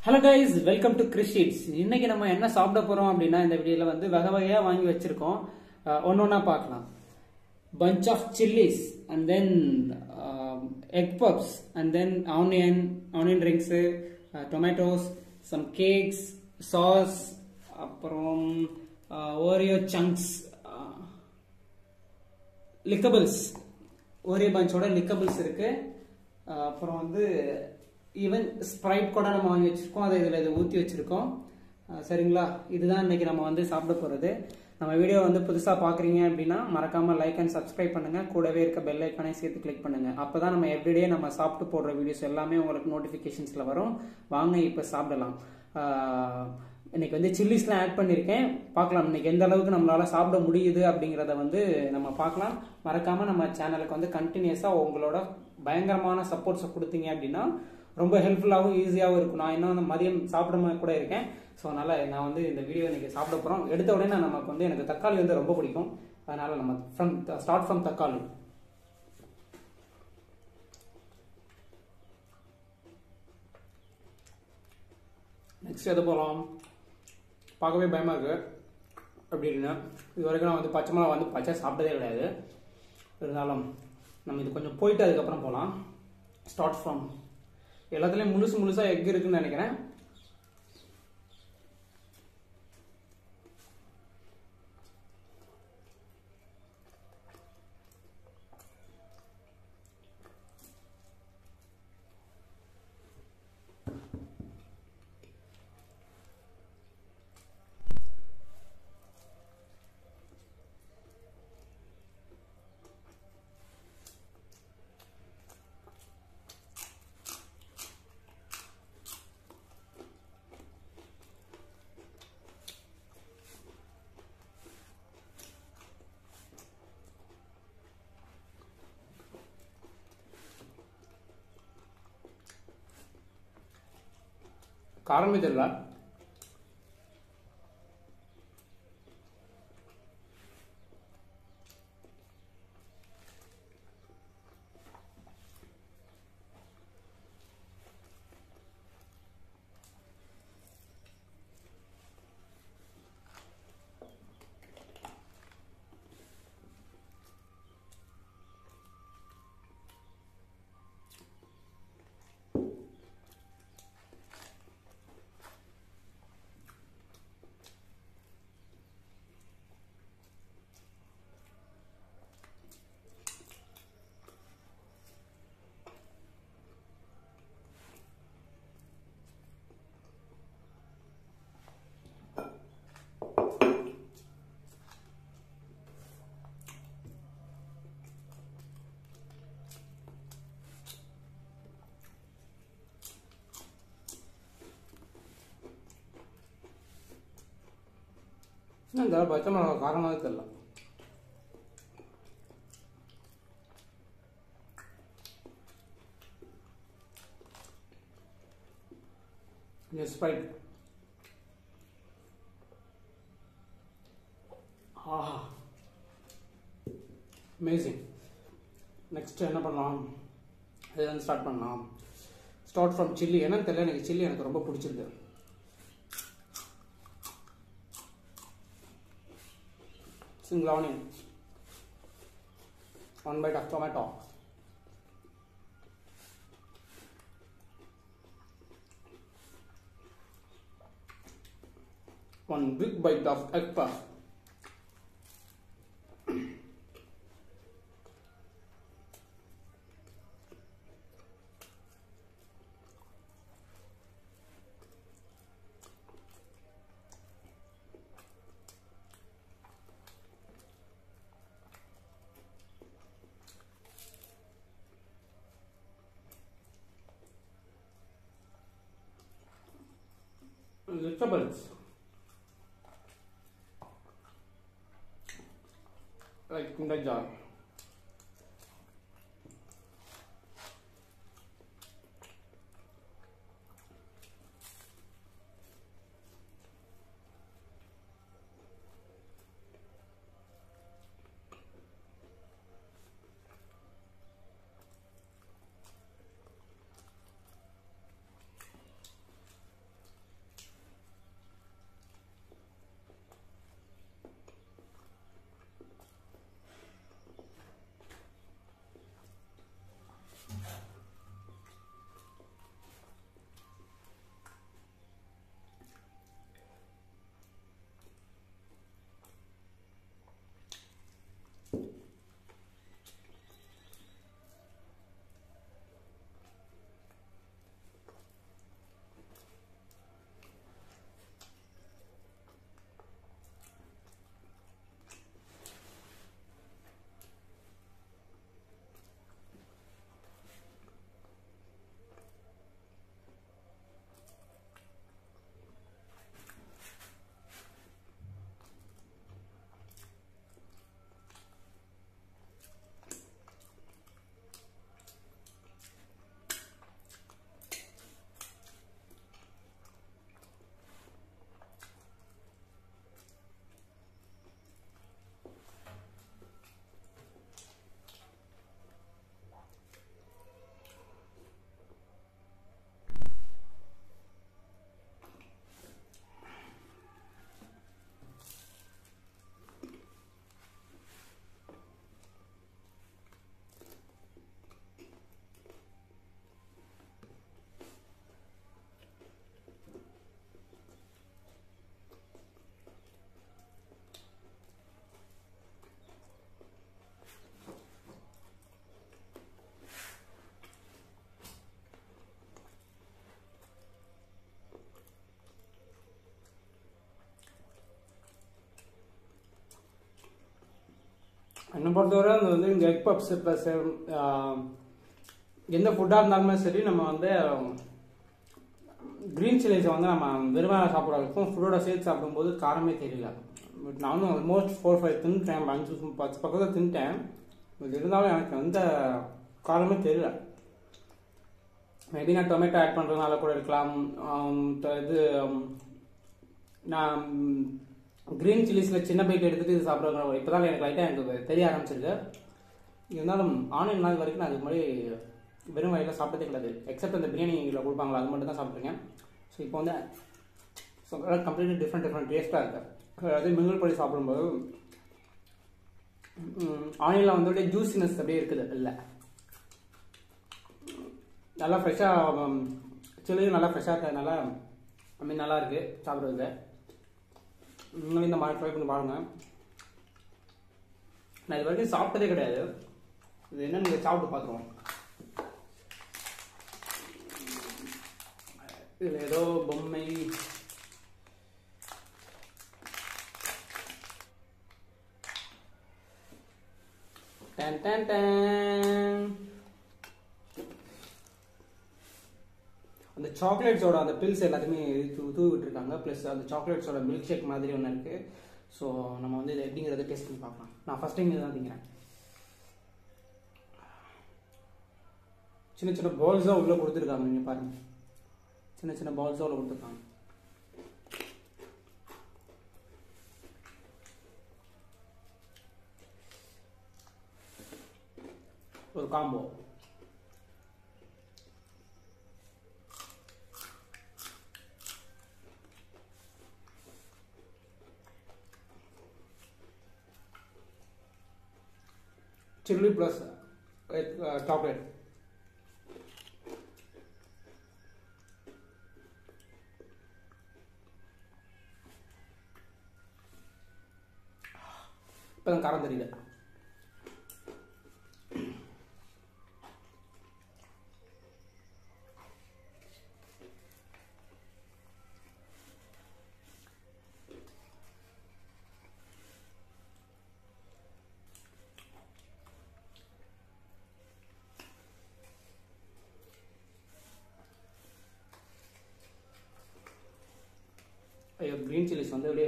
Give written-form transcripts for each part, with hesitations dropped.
Hello guys, welcome to Krish Eats. இன்னைக்கு நம்ம என்ன சாப்பிட போறோம் அப்படினா இந்த வீடியோல வந்து வகை வகையா வாங்கி வச்சிருக்கோம். ஒவ்வொண்ணா பார்க்கலாம். Bunch of chillies and then egg puffs and then onion rings, tomatoes, some cakes, sauce, அப்புறம் Oreo chunks, lickables. Oreo bunch ஓட lickables இருக்கு. அப்புறம் வந்து ஈவன் ஸ்ப்ரைட் கூட நம்ம வாங்கி வச்சிருக்கோம். அதை இதில் ஊற்றி வச்சிருக்கோம். சரிங்களா, இதுதான் இன்னைக்கு நம்ம வந்து சாப்பிட போகிறது. நம்ம வீடியோ வந்து புதுசாக பார்க்குறீங்க அப்படின்னா மறக்காமல் லைக் அண்ட் சப்ஸ்கிரைப் பண்ணுங்கள். கூடவே இருக்க பெல் ஐக்கானே சேர்த்து கிளிக் பண்ணுங்கள். அப்போ தான் நம்ம எவ்ரிடே நம்ம சாப்பிட்டு போடுற வீடியோஸ் எல்லாமே உங்களுக்கு நோட்டிஃபிகேஷன்ஸில் வரும். வாங்க இப்போ சாப்பிடலாம். இன்னைக்கு வந்து சில்லிஸ்லாம் ஆட் பண்ணியிருக்கேன். பார்க்கலாம் இன்னைக்கு எந்த அளவுக்கு நம்மளால சாப்பிட முடியுது அப்படிங்கிறத வந்து நம்ம பார்க்கலாம். மறக்காமல் நம்ம சேனலுக்கு வந்து கண்டினியூஸாக உங்களோட பயங்கரமான சப்போர்ட்ஸை கொடுத்தீங்க அப்படின்னா ரொம்ப ஹெல்ப்ஃபுல்லாகவும் ஈஸியாகவும் இருக்கும். நான் இன்னும் மதியம் சாப்பிடாம கூட இருக்கேன். ஸோ அதனால் நான் வந்து இந்த வீடியோ இன்றைக்கி சாப்பிட போகிறோம். எடுத்த உடனே நமக்கு வந்து எனக்கு தக்காளி வந்து ரொம்ப பிடிக்கும். அதனால் நம்ம ஸ்டார்ட் ஃப்ரம் தக்காளி. நெக்ஸ்ட் எது போகலாம்? பார்க்கவே பயமாக இருக்குது அப்படின்னு இது வரைக்கும் நான் வந்து பச்சை மிளகா வந்து பச்சை சாப்பிட்டதே கிடையாது. இருந்தாலும் நம்ம இது கொஞ்சம் போயிட்டு அதுக்கப்புறம் போகலாம். ஸ்டார்ட் ஃப்ரம் எல்லாத்துலேயும் முழுசாக எக் இருக்குன்னு நினைக்கிறேன். காரமே தெரியல. இந்த பச்சை மிளகா காரமாகவே தெரியல. Spite amazing. நெக்ஸ்ட் என்ன பண்ணலாம்? இதுதான் ஸ்டார்ட் பண்ணலாம். Start from chilli. என்னன்னு தெரியல, எனக்கு சில்லி எனக்கு ரொம்ப பிடிச்சிருக்கு. Single onion, 1 bite of tomato, 1 big bite of egg puff, vegetables like in the jar. என்னை பொறுத்தவரை அது வந்து இந்த எக் பப்ஸ் ப்ளஸ் எந்த ஃபுட்டாக இருந்தாலுமே சரி நம்ம வந்து க்ரீன் சில்லிஸை வந்து நம்ம வெறுமையாக சாப்பிட்றதுக்கும் ஃபுட்டோட சேர்த்து சாப்பிடும்போது காரமே தெரியல. பட் நானும் ஆல்மோஸ்ட் 4-5 தின்ட்டேன், 5-10 பக்கத்தில் தின்ட்டேன். பட் இருந்தாலும் எனக்கு எந்த காரமே தெரியல. மேபி நான் டொமேட்டோ ஆட் பண்ணுறதுனால கூட இருக்கலாம். இது நான் க்ரீன் சில்லிஸில் சின்ன பைட் எடுத்துகிட்டு இது சாப்பிட்றதுனால இப்போ தான் எனக்கு லைட்டாக எனக்கு தெரிய ஆரம்பிச்சிருக்கு. இருந்தாலும் ஆன்லைன் நாள் வரைக்கும் நான் அதுக்கு மாதிரி வெறும் வகையில் சாப்பிட்டதே கிடையாது. எக்ஸப்ட் அந்த பிரியாணியில் கொடுப்பாங்களா அது மட்டும் தான் சாப்பிட்ருக்கேன். ஸோ இப்போ வந்து கம்ப்ளீட்லி டிஃப்ரெண்ட் டேஸ்ட்டாக இருக்குது. அதே மிங்கிள் பண்ணி சாப்பிடும்போது ஆனியனில் வந்து அப்படியே ஜூஸினஸ் அப்படியே இருக்குது. இல்லை நல்லா ஃப்ரெஷ்ஷாக சில்லியும் நல்லா ஃப்ரெஷ்ஷாக இருக்கிறதுனால நல்லா இருக்குது சாப்பிட்றதுக்கு. நீங்களும் இந்த மாதிரி ட்ரை பண்ணி பாருங்கள். நான் இது வரைக்கும் சாப்பிட்டதே கிடையாது. இது என்னன்னு நீங்கள் சாப்பிட்டு பார்த்துருவோம். இதில் ஏதோ பொம்மை டன் டன் டன். அந்த சாக்லேட்ஸோட அந்த பில்ஸ் எல்லாத்தையுமே தூவி விட்டுருக்காங்க. ப்ளஸ் அந்த சாக்லேட்ஸோட மில்க் ஷேக் மாதிரி ஒன்று இருக்குது. ஸோ நம்ம வந்து இது எப்படிங்கிறத டேஸ்ட் பண்ணி பார்க்கலாம். நான் ஃபஸ்ட் டைம் இதுதான் திங்கிறேன். சின்ன சின்ன பால்ஸ் தான் உள்ளே கொடுத்துருக்காங்க. நீங்கள் பாருங்கள், சின்ன சின்ன பால்ஸ் தான் உள்ள கொடுத்துருக்காங்க. ஒரு காம்போ. Chilli plus chocolate. இப்போதான் காரம் தெரியல. ஐயோ, கிரீன் சில்லிஸ் வந்து அப்படியே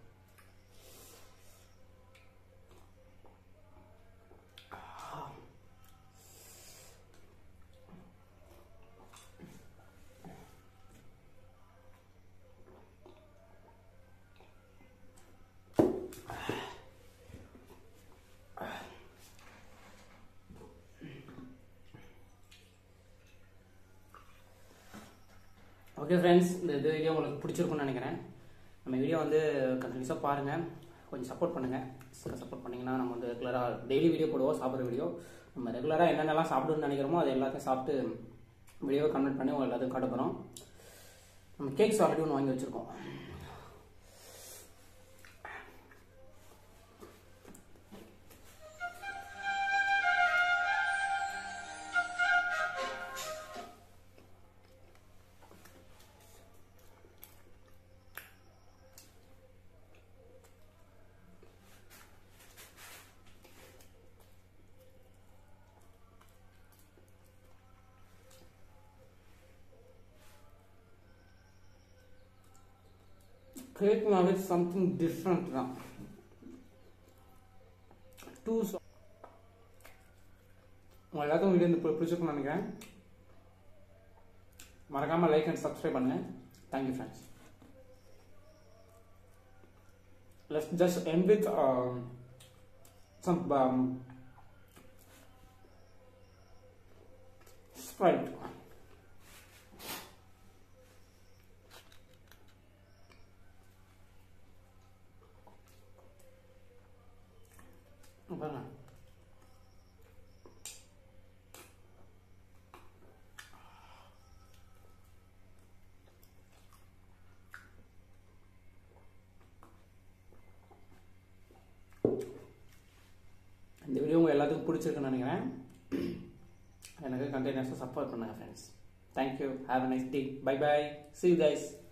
ஓகே ஃப்ரெண்ட்ஸ், இந்த வீடியோ உங்களுக்கு பிடிச்சிருக்குன்னு நினைக்கிறேன். நம்ம வீடியோ வந்து கண்டினியூஸாக பாருங்கள், கொஞ்சம் சப்போர்ட் பண்ணுங்கள். சப்போர்ட் பண்ணிங்கன்னா நம்ம வந்து ரெகுலராக டெய்லி வீடியோ போடுவோம். சாப்பிட்ற வீடியோ நம்ம ரெகுலராக என்னென்னலாம் சாப்பிடுன்னு நினைக்கிறோமோ அது எல்லாத்தையும் சாப்பிட்டு வீடியோவை கன்வெர்ட் பண்ணி உங்களுக்கு எல்லாத்தையும் காட்ட போகிறோம். நம்ம கேக்ஸ் ஆல்ரெடி ஒன்று வாங்கி வச்சுருக்கோம். கேக்னாவே சம்திங் டிஃப்ரெண்ட் தான். உங்கள் எல்லாத்தையும் வீடியோ பிடிச்சிருக்குன்னு நினைக்கிறேன். மறக்காமல் லைக் அண்ட் சப்ஸ்கிரைப் பண்ணுங்க. Thank you friends. Let's just end with some Sprite. பாருங்க, இந்த வீடியோ உங்கள் எல்லாத்துக்கும் பிடிச்சிருக்குன்னு நினைக்கிறேன். எனக்கு கண்டினியூஸாக சப்போர்ட் பண்ணுங்கள் friends. Thank you. Have a nice day. Bye bye. See you guys.